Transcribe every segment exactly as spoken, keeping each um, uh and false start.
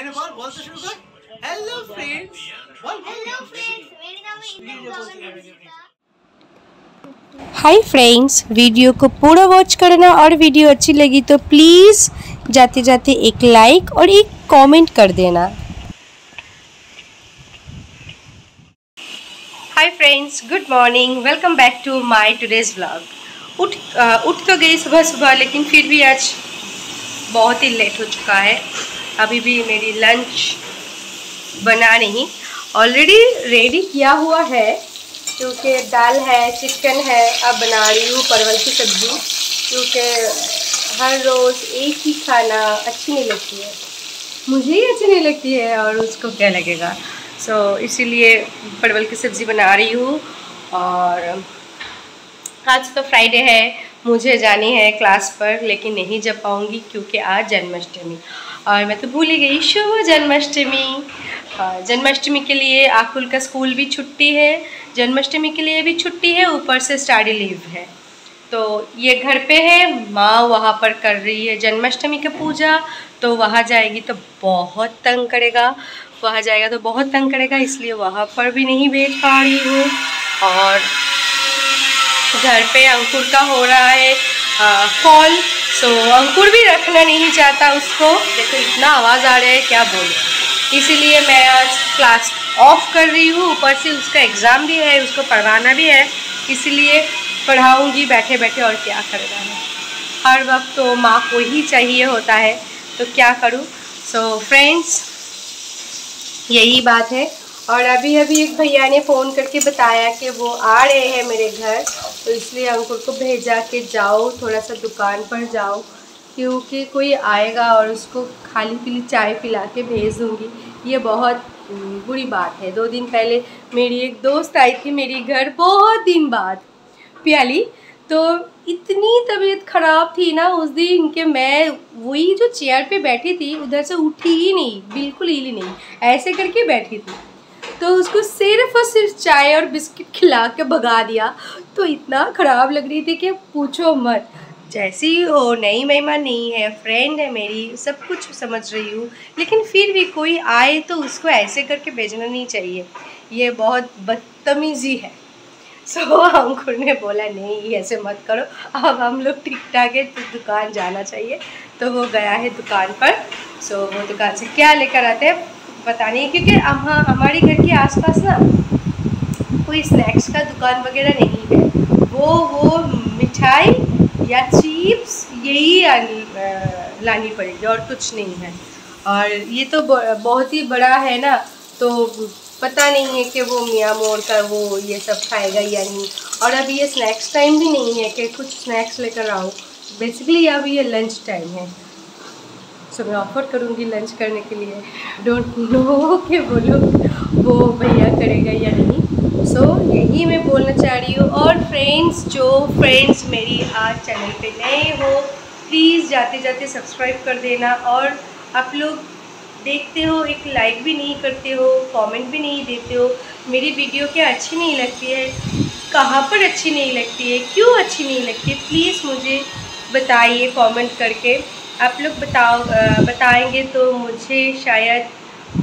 अरे बोल बोल तो शुरू कर। हेलो फ्रेंड्स, बोल हेलो फ्रेंड्स, मेरे नाम है। हाय फ्रेंड्स, वीडियो को पूरा वॉच करना और वीडियो अच्छी लगी तो प्लीज़ जाते जाते एक लाइक और एक कमेंट कर देना। Hi friends, good morning, welcome back to my today's vlog. उठ आ, उठ तो गई सुबह सुबह, लेकिन फिर भी आज बहुत ही लेट हो चुका है। अभी भी मेरी लंच बना नहीं, ऑलरेडी रेडी किया हुआ है, क्योंकि दाल है, चिकन है। अब बना रही हूँ परवल की सब्ज़ी, क्योंकि हर रोज़ एक ही खाना अच्छी नहीं लगती है, मुझे ही अच्छी नहीं लगती है और उसको क्या लगेगा। सो so, इसीलिए परवल की सब्ज़ी बना रही हूँ। और आज तो फ्राइडे है, मुझे जानी है क्लास पर, लेकिन नहीं जा पाऊँगी क्योंकि आज जन्माष्टमी, और मैं तो भूल ही गई। शुभ जन्माष्टमी। जन्माष्टमी के लिए आकुल का स्कूल भी छुट्टी है, जन्माष्टमी के लिए भी छुट्टी है, ऊपर से स्टडी लीव है। तो ये घर पे है, माँ वहाँ पर कर रही है जन्माष्टमी की पूजा, तो वहाँ जाएगी तो बहुत तंग करेगा, वहाँ जाएगा तो बहुत तंग करेगा, इसलिए वहाँ पर भी नहीं भेज पा रही हूँ। और घर पे अंकुर का हो रहा है फॉल, सो अंकुर भी रखना नहीं चाहता उसको। देखो इतना आवाज़ आ रहा है, क्या बोलूं, इसीलिए मैं आज क्लास ऑफ कर रही हूँ। ऊपर से उसका एग्ज़ाम भी है, उसको पढ़वाना भी है, इसीलिए पढ़ाऊँगी बैठे बैठे, और क्या करना है। हर वक्त तो माँ को ही चाहिए होता है, तो क्या करूँ। सो फ्रेंड्स, यही बात है। और अभी अभी एक भैया ने फ़ोन करके बताया कि वो आ रहे हैं मेरे घर, तो इसलिए अंकुर को भेजा कि जाओ थोड़ा सा दुकान पर जाओ, क्योंकि कोई आएगा और उसको खाली पीली चाय पिला के भेज दूँगी। ये बहुत बुरी बात है। दो दिन पहले मेरी एक दोस्त आई थी मेरी घर, बहुत दिन बाद, प्याली, तो इतनी तबीयत ख़राब थी ना उस दिन कि मैं वही जो चेयर पे बैठी थी उधर से उठी ही नहीं, बिल्कुल ही नहीं, ऐसे करके बैठी थी। तो उसको सिर्फ और सिर्फ चाय और बिस्किट खिला के भगा दिया, तो इतना ख़राब लग रही थी कि पूछो मत। जैसी हो, नई मेहमान नहीं है, फ्रेंड है मेरी, सब कुछ समझ रही हूँ, लेकिन फिर भी कोई आए तो उसको ऐसे करके भेजना नहीं चाहिए, ये बहुत बदतमीज़ी है। सो so, अंकुर ने बोला नहीं ऐसे मत करो, अब हम लोग ठीक ठाक है, तो दुकान जाना चाहिए। तो वो गया है दुकान पर। सो so, वो दुकान से क्या लेकर आते हैं पता नहीं, क्योंकि हम हमारे घर के आसपास ना कोई स्नैक्स का दुकान वगैरह नहीं है। वो वो मिठाई या चिप्स यही आनी लानी पड़ेगी, और कुछ नहीं है। और ये तो बहुत ही बड़ा है ना, तो पता नहीं है कि वो मियाँ मोड़ का वो ये सब खाएगा या नहीं। और अभी ये स्नैक्स टाइम भी नहीं है कि कुछ स्नैक्स लेकर आओ, बेसिकली अभी ये लंच टाइम है। सो मैं ऑफ़र करूँगी लंच करने के लिए, डोंट नो कि वो लोग वो भैया करेगा या नहीं। सो so, यही मैं बोलना चाह रही हूँ। और फ्रेंड्स, जो फ्रेंड्स मेरी आज चैनल पे नए हो, प्लीज़ जाते जाते सब्सक्राइब कर देना। और आप लोग देखते हो, एक लाइक भी नहीं करते हो, कमेंट भी नहीं देते हो, मेरी वीडियो क्या अच्छी नहीं लगती है, कहाँ पर अच्छी नहीं लगती है, क्यों अच्छी नहीं लगती है, प्लीज़ मुझे बताइए कमेंट करके। आप लोग बताओ बताएंगे तो मुझे शायद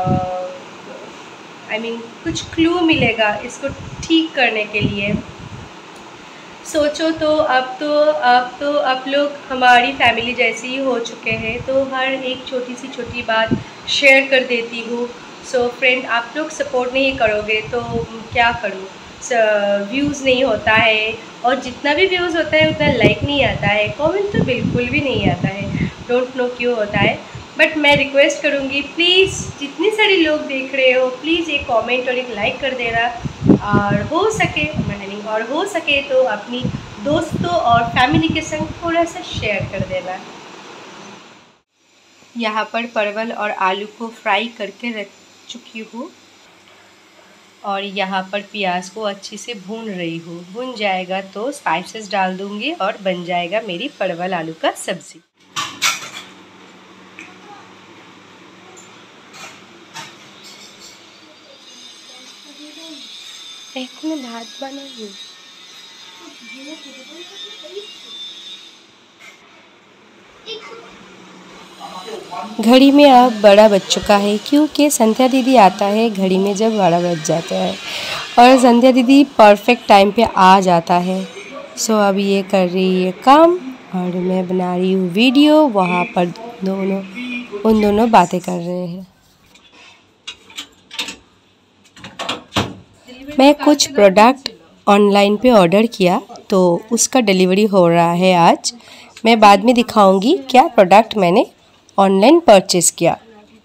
आई मीन कुछ क्लू मिलेगा इसको ठीक करने के लिए। सोचो तो अब तो अब तो आप लोग हमारी फैमिली जैसे ही हो चुके हैं, तो हर एक छोटी सी छोटी बात शेयर कर देती हूँ। सो फ्रेंड, आप लोग सपोर्ट नहीं करोगे तो क्या करूँ, व्यूज़ नहीं होता है, और जितना भी व्यूज़ होता है उतना लाइक नहीं आता है, कमेंट तो बिल्कुल भी नहीं आता है, डोंट नो क्यों होता है। बट मैं रिक्वेस्ट करूँगी, प्लीज़ जितने सारे लोग देख रहे हो, प्लीज़ एक कमेंट और एक लाइक कर देना, और हो सके मैंने और हो सके तो अपनी दोस्तों और फैमिली के संग थोड़ा सा शेयर कर देना। यहाँ पर परवल और आलू को फ्राई करके रख चुकी हूँ, और यहाँ पर प्याज को अच्छे से भून रही हूँ। भून जाएगा तो स्पाइसेस डाल दूँगी और बन जाएगा मेरी परवल आलू का सब्ज़ी। एक में भात बनाऊँ। घड़ी में अब बड़ा बज चुका है क्योंकि संध्या दीदी आता है घड़ी में जब बारह बज जाता है और संध्या दीदी परफेक्ट टाइम पे आ जाता है। सो अब ये कर रही है काम और मैं बना रही हूँ वीडियो। वहाँ पर दोनों उन दोनों बातें कर रहे हैं। मैं कुछ प्रोडक्ट ऑनलाइन पे ऑर्डर किया तो उसका डिलीवरी हो रहा है आज। मैं बाद में दिखाऊंगी क्या प्रोडक्ट मैंने ऑनलाइन परचेज किया।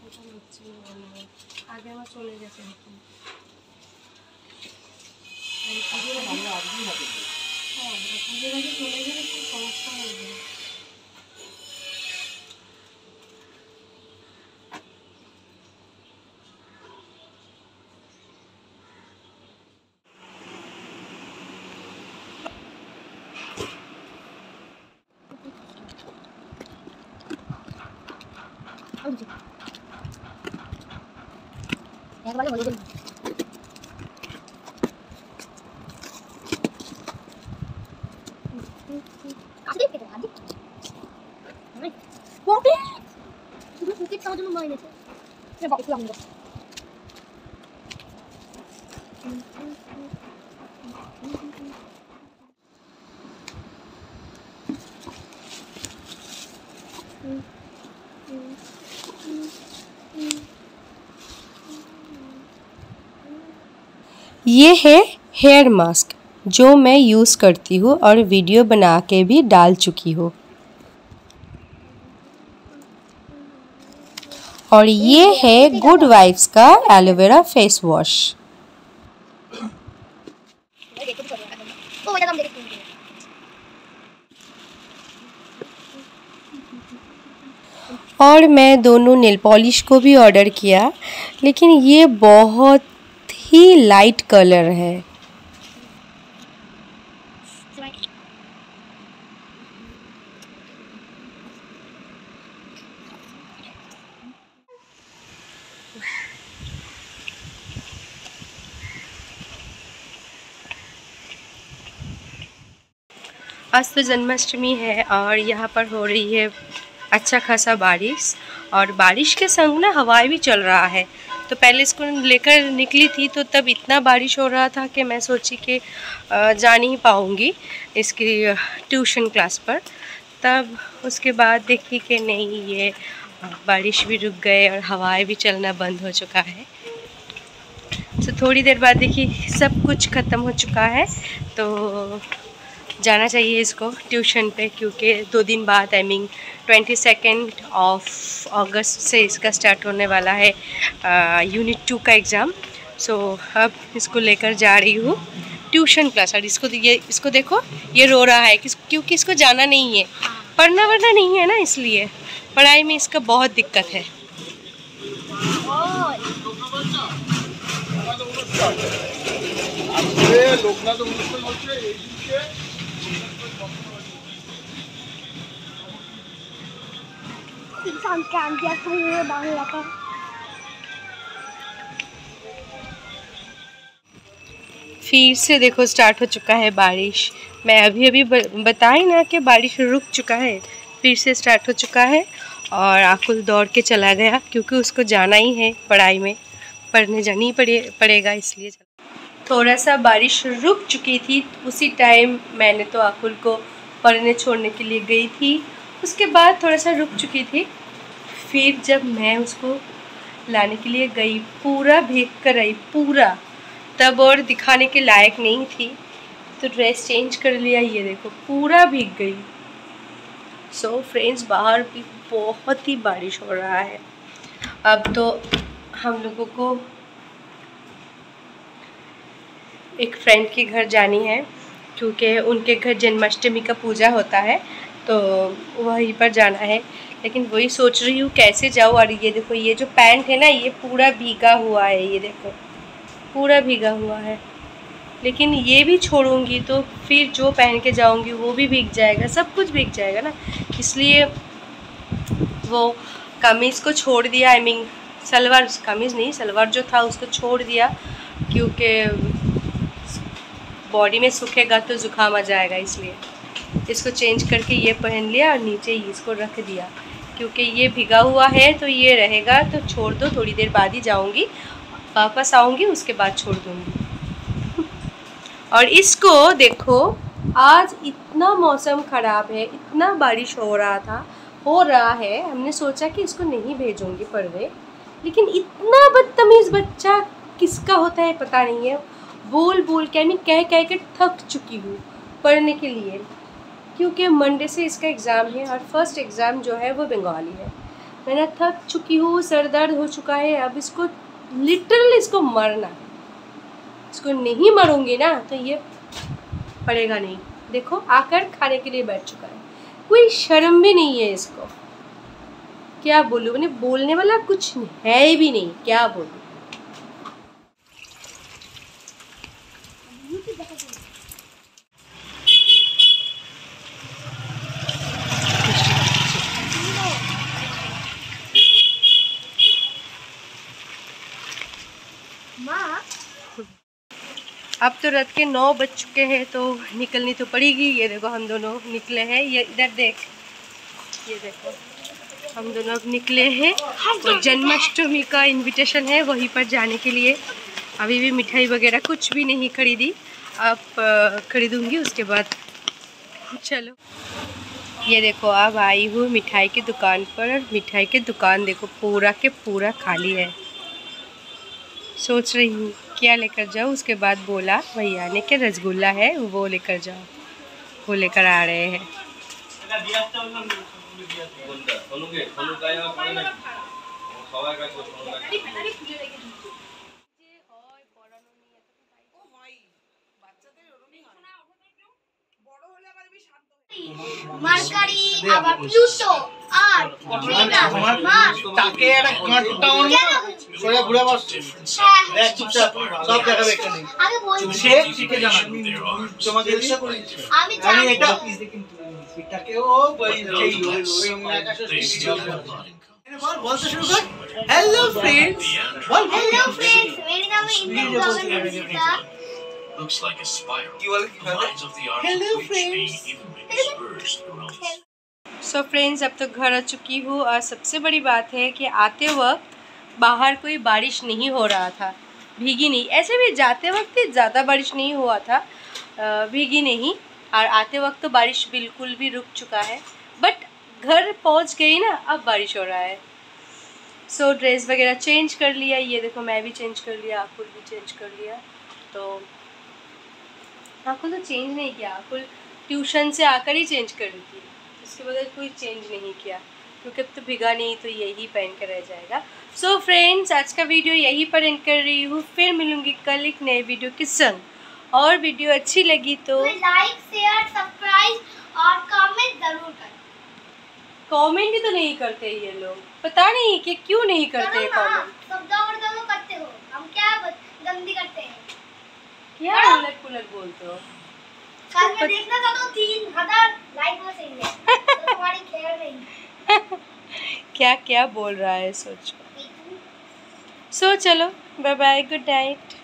ये है हेयर मास्क जो मैं यूज़ करती हूँ और वीडियो बना के भी डाल चुकी हूँ। और ये है गुड वाइब्स का एलोवेरा फेस वॉश। और मैं दोनों नेल पॉलिश को भी ऑर्डर किया, लेकिन ये बहुत ही लाइट कलर है। आज तो जन्माष्टमी है और यहाँ पर हो रही है अच्छा खासा बारिश और बारिश के संग ना हवाएं भी चल रहा है। तो पहले इसको लेकर निकली थी तो तब इतना बारिश हो रहा था कि मैं सोची कि जा नहीं पाऊँगी इसकी ट्यूशन क्लास पर। तब उसके बाद देखी कि नहीं, ये बारिश भी रुक गए और हवाएं भी चलना बंद हो चुका है। तो थोड़ी देर बाद देखी सब कुछ ख़त्म हो चुका है तो जाना चाहिए इसको ट्यूशन पे, क्योंकि दो दिन बाद I mean twenty second of August से इसका स्टार्ट होने वाला है यूनिट टू का एग्ज़ाम। सो अब इसको लेकर जा रही हूँ ट्यूशन क्लास। और इसको ये इसको देखो, ये रो रहा है क्योंकि इसको जाना नहीं है, पढ़ना वढ़ना नहीं है ना, इसलिए पढ़ाई में इसका बहुत दिक्कत है। फिर से देखो स्टार्ट हो चुका है बारिश। मैं अभी अभी बताई ना कि बारिश रुक चुका है, फिर से स्टार्ट हो चुका है। और आकुल दौड़ के चला गया क्योंकि उसको जाना ही है पढ़ाई में, पढ़ने जाना ही पड़े पड़ेगा इसलिए। थोड़ा सा बारिश रुक चुकी थी, उसी टाइम मैंने तो आकुल को पढ़ने छोड़ने के लिए गई थी। उसके बाद थोड़ा सा रुक चुकी थी, फिर जब मैं उसको लाने के लिए गई पूरा भीग कर आई, पूरा, तब और दिखाने के लायक नहीं थी तो ड्रेस चेंज कर लिया। ये देखो पूरा भीग गई। सो so, फ्रेंड्स, बाहर भी बहुत ही बारिश हो रहा है। अब तो हम लोगों को एक फ्रेंड के घर जानी है क्योंकि उनके घर जन्माष्टमी का पूजा होता है तो वहीं पर जाना है। लेकिन वही सोच रही हूँ कैसे जाऊँ। और ये देखो, ये जो पैंट है ना, ये पूरा भीगा हुआ है, ये देखो पूरा भीगा हुआ है। लेकिन ये भी छोड़ूंगी तो फिर जो पहन के जाऊंगी वो भी भीग जाएगा, सब कुछ भीग जाएगा ना। इसलिए वो कमीज़ को छोड़ दिया, आई मीन सलवार, कमीज़ नहीं सलवार जो था उसको छोड़ दिया, क्योंकि बॉडी में सूखेगा तो ज़ुकाम आ जाएगा। इसलिए इसको चेंज करके ये पहन लिया और नीचे ही इसको रख दिया। क्योंकि ये भिगा हुआ है तो ये रहेगा, तो छोड़ दो, थोड़ी देर बाद ही जाऊंगी, वापस आऊंगी उसके बाद छोड़ दूंगी। और इसको देखो, आज इतना मौसम ख़राब है, इतना बारिश हो रहा था हो रहा है हमने सोचा कि इसको नहीं भेजूंगी पढ़ने, लेकिन इतना बदतमीज़ बच्चा किसका होता है पता नहीं है। बोल बोल के मैं कह कह के थक चुकी हूँ पढ़ने के लिए, क्योंकि मंडे से इसका एग्ज़ाम है और फर्स्ट एग्ज़ाम जो है वो बंगाली है। मैं थक चुकी हूँ, सर दर्द हो चुका है, अब इसको लिटरली इसको मरना, इसको नहीं मरूंगी ना तो ये पड़ेगा नहीं। देखो आकर खाने के लिए बैठ चुका है, कोई शर्म भी नहीं है इसको। क्या बोलूँ, मैंने बोलने वाला कुछ है भी नहीं, क्या बोलूँ। अब तो रात के नौ बज चुके हैं तो निकलनी तो पड़ेगी। ये देखो हम दोनों निकले हैं, ये इधर देख, ये देखो हम दोनों अब निकले हैं। तो जन्माष्टमी का इनविटेशन है वहीं पर जाने के लिए। अभी भी मिठाई वगैरह कुछ भी नहीं खरीदी, अब खरीदूंगी उसके बाद। चलो ये देखो अब आई हूँ मिठाई की दुकान पर। मिठाई की दुकान देखो पूरा के पूरा खाली है। सोच रही हूँ क्या लेकर जाऊँ, उसके बाद बोला भैया ने कि रसगुल्ला है वो लेकर जाओ, वो लेकर आ रहे हैं। মার্কারি আবার প্লুটো আর ট্রিনা মার্স তাকে একটা কাটটা অন সোজা ঘুরে বস দেখ চুপচাপ সব দেখাবে এখানে আগে বল সে শিখে জানা তোমাকে ইচ্ছা করে আমি জানি এটা এটাকে ও বই এই ওই আকাশে ভিডিও বল বলতে শুরু কর। হ্যালো फ्रेंड्स বল हेलो फ्रेंड्स मेरा नाम है Indu Gagandeepika. Looks like a spiral. The lines of the Hello, arc of which may friends. even be dispersed around the so friends अब तो घर आ चुकी हूँ और सबसे बड़ी बात है कि आते वक्त बाहर कोई बारिश नहीं हो रहा था, भीगी नहीं। ऐसे भी जाते वक्त ही ज़्यादा बारिश नहीं हुआ था, भीगी नहीं। और आते वक्त तो बारिश बिल्कुल भी रुक चुका है, बट घर पहुँच गई ना, अब बारिश हो रहा है। सो ड्रेस वगैरह चेंज कर लिया, ये देखो मैं भी चेंज कर लिया, आकुल भी चेंज कर लिया। तो आकुल तो चेंज नहीं किया, आकुल ट्यूशन से आकर ही चेंज कर ली थी, उसके बाद कोई चेंज नहीं किया क्योंकि अब तो भिगा नहीं तो यही पहन कर रह जाएगा। सो so फ्रेंड्स आज का वीडियो यहीं पर एंड कर रही हूँ, फिर मिलूँगी कल एक नए वीडियो के संग। और वीडियो अच्छी लगी तो लाइक शेयर सब्सक्राइब और कमेंट जरूर करें। कमेंट ही तो नहीं करते ये लोग, पता नहीं कि क्यों नहीं करते हैं कमेंट। सब तो करते हो, हम क्या गंदी करते हैं, क्या उलट पुलट बोलते हो। कल में देखना था तो तीन हजार लाइक में सही है तो तुम्हारी खैर नहीं। क्या क्या बोल रहा है सोचो। सो चलो बाय बाय, गुड नाइट।